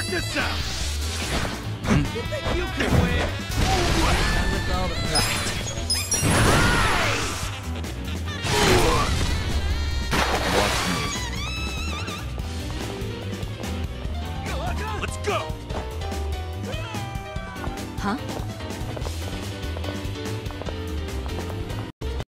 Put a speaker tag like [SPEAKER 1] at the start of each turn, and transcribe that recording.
[SPEAKER 1] this out! You think you can win? With all the pride.
[SPEAKER 2] Watch me.
[SPEAKER 1] Let's go!
[SPEAKER 3] Huh?